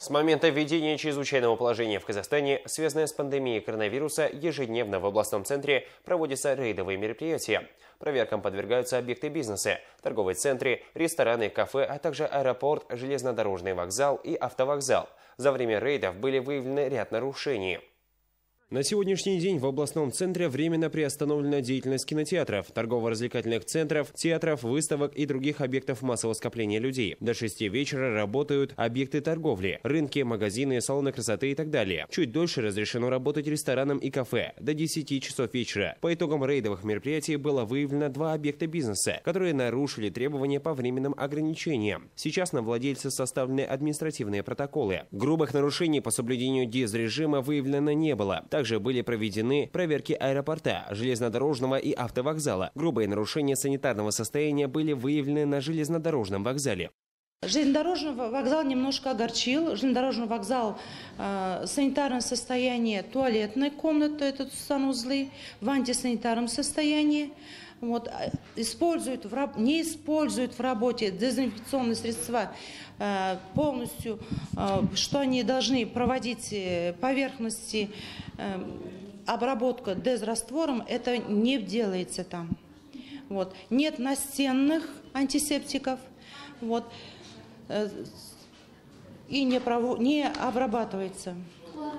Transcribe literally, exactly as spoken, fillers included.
С момента введения чрезвычайного положения в Казахстане, связанное с пандемией коронавируса, ежедневно в областном центре проводятся рейдовые мероприятия. Проверкам подвергаются объекты бизнеса, торговые центры, рестораны, кафе, а также аэропорт, железнодорожный вокзал и автовокзал. За время рейдов были выявлены ряд нарушений. На сегодняшний день в областном центре временно приостановлена деятельность кинотеатров, торгово-развлекательных центров, театров, выставок и других объектов массового скопления людей. До шести вечера работают объекты торговли, рынки, магазины, салоны красоты и так далее. Чуть дольше разрешено работать ресторанам и кафе до десяти часов вечера. По итогам рейдовых мероприятий было выявлено два объекта бизнеса, которые нарушили требования по временным ограничениям. Сейчас на владельцев составлены административные протоколы. Грубых нарушений по соблюдению дезрежима выявлено не было. Также были проведены проверки аэропорта, железнодорожного и автовокзала. Грубые нарушения санитарного состояния были выявлены на железнодорожном вокзале. Железнодорожный вокзал немножко огорчил. Железнодорожный вокзал, э, санитарное состояние, туалетная комната, это санузлы, в антисанитарном состоянии. Вот, используют в, не используют в работе дезинфекционные средства э, полностью, э, что они должны проводить поверхности, э, обработка дезраствором, это не делается там. Вот. Нет настенных антисептиков. Вот. И не, прово... не обрабатывается.